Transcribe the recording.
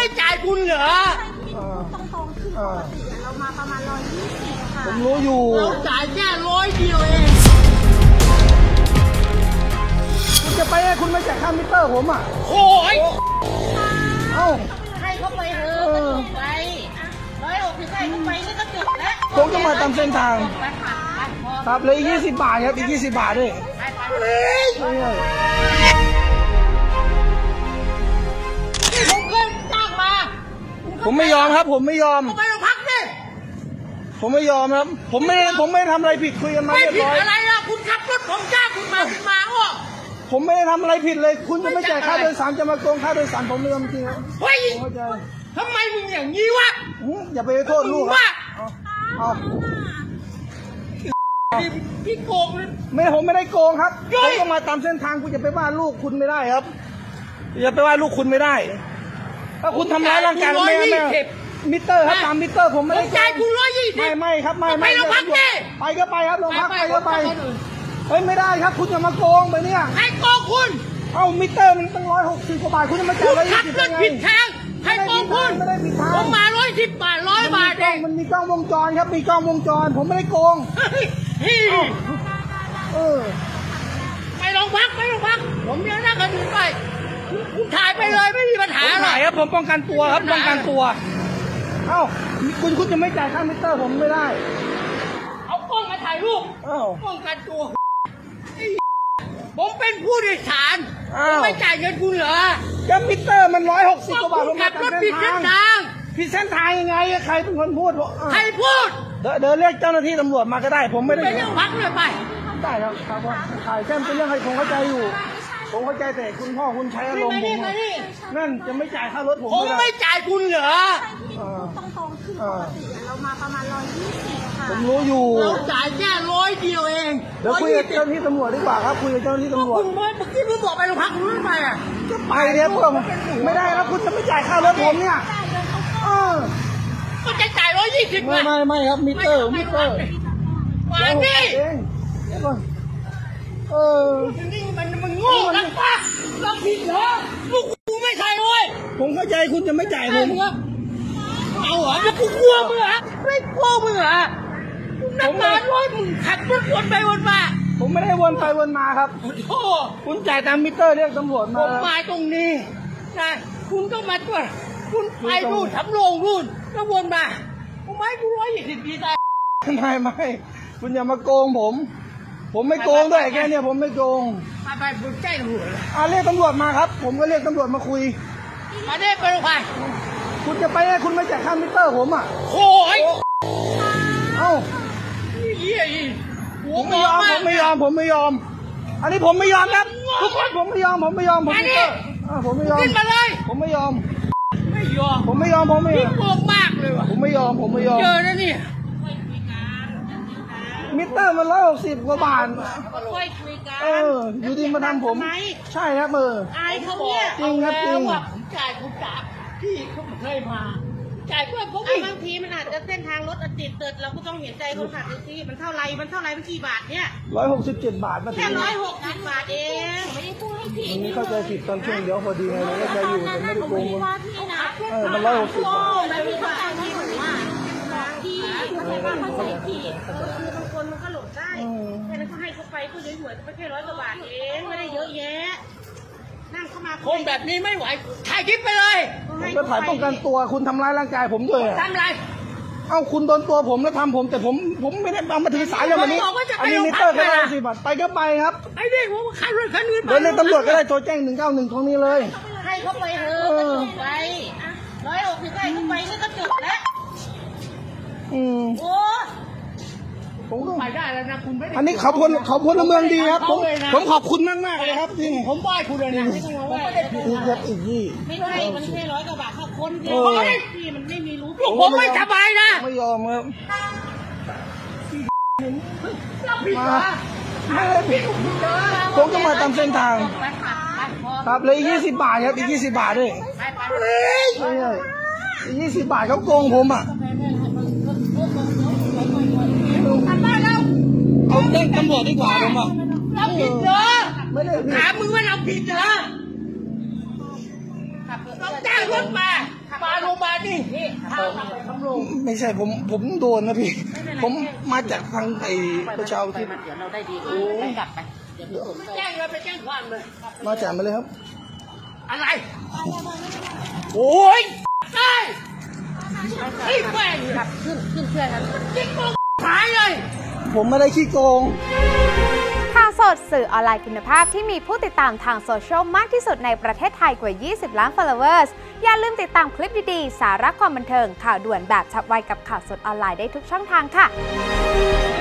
ไม่จ่ายคุณเหรอตรงๆคือปกติเรามาประมาณ120ค่ะผมรู้อยู่เราจ่ายแค่100 เดียวเองคุณจะไปคุณไม่จ่ายค่ามิเตอร์ผมอ่ะโอ้ยเอ้าให้เขาไปเถอะก็จบไป160ให้เขาไปนี่ก็จบแล้วผมจะมาตามเส้นทางครับเลย20 บาทครับอีก20 บาทด้วยผมเคยตั้งมาผมไม่ยอมครับผมไม่ยอมไปโรงพักดิผมไม่ยอมครับผมไม่ทำอะไรผิดคุยกันมาเรียบร้อยไม่ผิดอะไรล่ะคุณขับรถผมจ้างคุณมาอ้อผมไม่ได้ทำอะไรผิดเลยคุณจะไม่จ่ายค่าโดยสารจะมาโกงค่าโดยสารผมไม่ยอมจริงครับเฮ้ยทำไมมึงอย่างนี้วะอย่าไปโทษลูกพี่โกงไม่ผมไม่ได้โกงครับผมก็มาตามเส้นทางคุณจะไปว่าลูกคุณไม่ได้ครับอย่าไปว่าลูกคุณไม่ได้ถ้าคุณทำร้ายร่างกายแม่มิเตอร์ครับตามมิเตอร์ผมไม่ได้จ่ายคุณ120 ไม่ครับไม่ไปโรงพักดิไปก็ไปครับโรงพักไปก็ไปเฮ้ยไม่ได้ครับคุณจะมาโกงไปเนี่ยให้โกงคุณเอามิเตอร์มันตั้ง160 กว่าบาทคุณจะมาจ่าย 120ได้ไงผิดทางให้โกงคุณไม่ได้ผิดทางผมมา110 บาท100 บาทเองมันมีกล้องวงจรครับมีกล้องวงจรผมไม่ได้โกงไปโรงพักผมเดี๋ยวนั่งกันไปคุณถ่ายไปเลยไม่มีปัญหาถ่ายครับผมป้องกันตัวครับป้องกันตัวเอ้าคุณจะไม่จ่ายค่ามิเตอร์ผมไม่ได้เอากล้องมาถ่ายรูปป้องกันตัวผมเป็นผู้โดยสารไม่จ่ายเงินคุณเหรอก็มิเตอร์มัน160 กว่าบาทผมขับรถผิดเส้นทางผิดเส้นทางยังไงใครเป็นคนพูดใครพูดเดินเรียกเจ้าหน้าที่ตำรวจมาก็ได้ผมไม่ได้ไปเรื่องพักเลยไปได้ครับว่าถ่ายแค่เป็นเรื่องให้ผมเข้าใจอยู่ผมเข้าใจแต่คุณพ่อคุณใช้อารมณ์ผมนั่นจะไม่จ่ายค่ารถผมไม่จ่ายคุณเหรอตรงๆคือปกติเรามาประมาณ120ค่ะผมรู้อยู่เราจ่ายแค่100 เดียวเองเดี๋ยวคุยกับเจ้าหน้าที่ตำรวจดีกว่าครับคุยกับเจ้าหน้าที่ตำรวจคุณเมื่อกี้คุณบอกไปโรงพักคุณไม่ไปอ่ะก็ไปเนี่ยพวกไม่ได้แล้วคุณจะไม่จ่ายค่ารถผมเนี่ยก็จะจ่าย120 ไม่ครับมิเตอร์มาดินี่มันโง่นะป้าเราผิดเหรอลูกกูไม่ใช่เว้ยผมเข้าใจคุณจะไม่จ่ายผมเอาเหรอแล้วกูกลัวมึงเหรอไม่กลัวมึงเหรอน้ำมันร้อยมึงขับรถวนไปวนมาผมไม่ได้วนไปวนมาครับโอ้คุณจ่ายตามมิเตอร์เรียกตำรวจมาผมมาตรงนี้นะคุณก็มาตัวคุณไปรูดทำโรงรูดแล้ววนมาผมไม่กู120 ดีใจไม่คุณอย่ามาโกงผมไม่โกงด้วยแค่นี้ผมไม่โกงไปแจ้งตำรวจเรียกตำรวจมาครับผมก็เรียกตำรวจมาคุยมาได้ไปโรงพักคุณจะไปคุณไม่จ่ายค่ามิเตอร์ผมอ่ะโอ้ยเอ้าผมไม่ยอมอันนี้ผมไม่ยอมครับทุกคนผมไม่ยอมผมมิเตอร์ผมไม่ยอมขึ้นมาเลยผมไม่ยอมผมไม่โกงมากเลยว่ะผมไม่ยอมเจอแล้วนี่มิเตอร์มัน160 กว่าบาทอยู่ดีมาทำผมใช่ครับอายเขาเนี่ยจริงครับจริงผมจ่ายพี่เขาเคยมาจ่ายเพื่อนผมบางทีมันอาจจะเส้นทางรถติดเราก็ต้องเห็นใจคนขับแท็กซี่มันเท่าไรมันกี่บาทเนี่ย 167 บาทแค่160 บาทเองไม่ได้พูดให้ผิดนี่เข้าใจผิดตอนช่วงเดียวพอดีไงเราก็ใจอยู่แต่ไม่ได้โกงมัน160 บาทไม่มีคนอ่านที่ผมว่าที่เขาใจผิดคือบางคนมันก็หลบได้แค่นั้นก็ให้เขาไปก็หวยๆก็แค่100 กว่าบาทเองไม่ได้เยอะแยะนั่งเข้ามาคนแบบนี้ไม่ไหวถ่ายคลิปไปเลยผมก็ถ่ายป้องกันตัวคุณทำร้ายร่างกายผมด้วยทำไรคุณโดนตัวผมแล้วทำผมแต่ผมไม่ได้เอามาถือสายเลยวันนี้อันนี้มิเตอร์แค่110 บาทไปก็ไปครับไอ้เด็กผมขับรถคันอื่นเดินในตำรวจก็ได้โทรแจ้ง191ตรงนี้เลยให้เขาไปเถอะก็จบไป160ให้เขาไปนี่ก็จบแล้วผมก็ไปได้แล้วนะคุณไม่ได้อันนี้เขาพลเมืองดีครับผมขอบคุณมากเลยครับจริงผมไหว้คุณเลยนะผมไม่ได้ผิดอีกไม่ใช่มันแค่100 กว่าบาทถ้าคนเดียวที่มันไม่มีรู้ผมไม่สบายนะไม่ยอมครับผมก็มาตามเส้นทางครับเลย20 บาทครับอีก20 บาทด้วย20 บาทเขาโกงผมอ่ะเอาแจ้งตำรวจดีกว่าผมอ่ะเราผิดเหรอไม่ได้ถามมึงว่าเราผิดเหรอต้องจ้างรถมาโรงพยาบาลนี่พาไปทำโรงไม่ใช่ผมโดนนะพี่ ผมมาจากทางไอ้ประชาที่เดี๋ยวเราได้ดีไปกลับไปเดี๋ยวผมแจ้งเลยไปแจ้งความเลยมาจากมาเลยครับอะไรโอ้ยใช่ไอ้แม่งขับขึ้นเพื่อนกันจิ๊กโกงขายเลยผมไม่ได้ขี้โกงข่าวสดสื่อออนไลน์คุณภาพที่มีผู้ติดตามทางโซเชียลมากที่สุดในประเทศไทยกว่า 20 ล้าน followers อย่าลืมติดตามคลิปดีๆ สาระความบันเทิงข่าวด่วนแบบฉับไวกับข่าวสดออนไลน์ได้ทุกช่องทางค่ะ